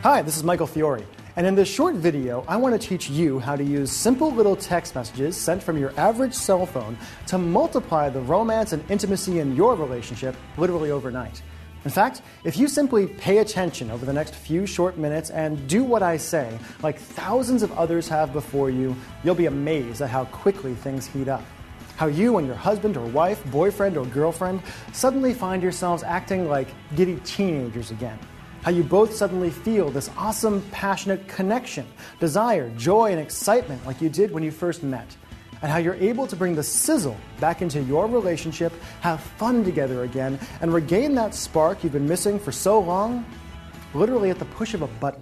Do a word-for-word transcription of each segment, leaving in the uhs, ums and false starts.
Hi, this is Michael Fiore, and in this short video, I want to teach you how to use simple little text messages sent from your average cell phone to multiply the romance and intimacy in your relationship literally overnight. In fact, if you simply pay attention over the next few short minutes and do what I say, like thousands of others have before you, you'll be amazed at how quickly things heat up. How you and your husband or wife, boyfriend or girlfriend suddenly find yourselves acting like giddy teenagers again. How you both suddenly feel this awesome, passionate connection, desire, joy, and excitement like you did when you first met. And how you're able to bring the sizzle back into your relationship, have fun together again, and regain that spark you've been missing for so long, literally at the push of a button.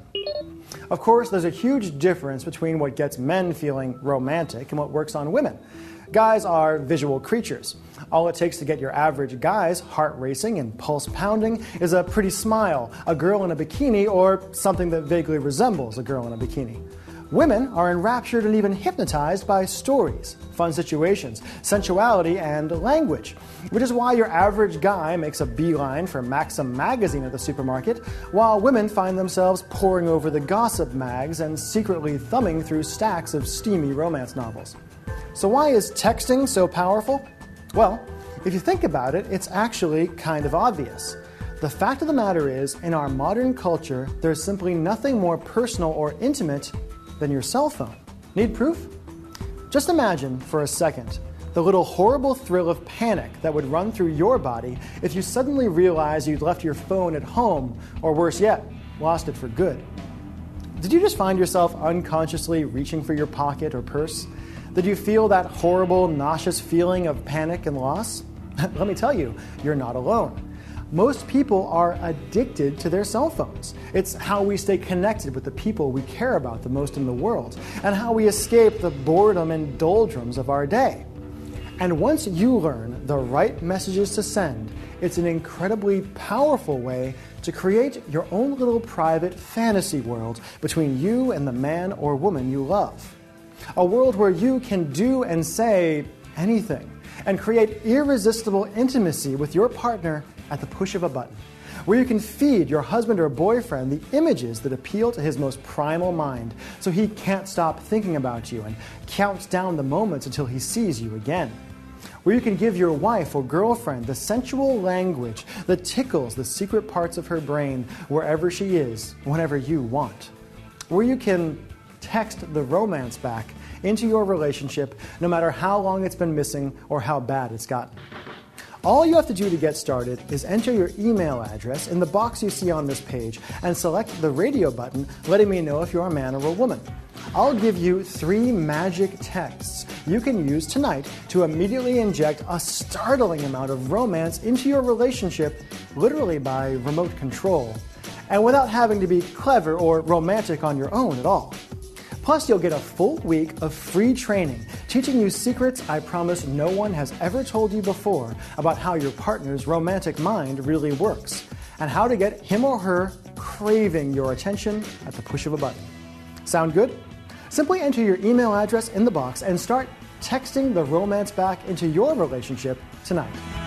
Of course, there's a huge difference between what gets men feeling romantic and what works on women. Guys are visual creatures. All it takes to get your average guy's heart racing and pulse pounding is a pretty smile, a girl in a bikini, or something that vaguely resembles a girl in a bikini. Women are enraptured and even hypnotized by stories, fun situations, sensuality, and language, which is why your average guy makes a beeline for Maxim magazine at the supermarket, while women find themselves poring over the gossip mags and secretly thumbing through stacks of steamy romance novels. So why is texting so powerful? Well, if you think about it, it's actually kind of obvious. The fact of the matter is, in our modern culture, there's simply nothing more personal or intimate than your cell phone. Need proof? Just imagine for a second the little horrible thrill of panic that would run through your body if you suddenly realized you'd left your phone at home, or worse yet, lost it for good. Did you just find yourself unconsciously reaching for your pocket or purse? Did you feel that horrible, nauseous feeling of panic and loss? Let me tell you, you're not alone. Most people are addicted to their cell phones. It's how we stay connected with the people we care about the most in the world, and how we escape the boredom and doldrums of our day. And once you learn the right messages to send, it's an incredibly powerful way to create your own little private fantasy world between you and the man or woman you love. A world where you can do and say anything, and create irresistible intimacy with your partner at the push of a button, where you can feed your husband or boyfriend the images that appeal to his most primal mind, so he can't stop thinking about you and counts down the moments until he sees you again. Where you can give your wife or girlfriend the sensual language that tickles the secret parts of her brain wherever she is, whenever you want. Where you can text the romance back into your relationship no matter how long it's been missing or how bad it's gotten. All you have to do to get started is enter your email address in the box you see on this page and select the radio button letting me know if you're a man or a woman. I'll give you three magic texts you can use tonight to immediately inject a startling amount of romance into your relationship, literally by remote control, and without having to be clever or romantic on your own at all. Plus, you'll get a full week of free training teaching you secrets I promise no one has ever told you before about how your partner's romantic mind really works, and how to get him or her craving your attention at the push of a button. Sound good? Simply enter your email address in the box and start texting the romance back into your relationship tonight.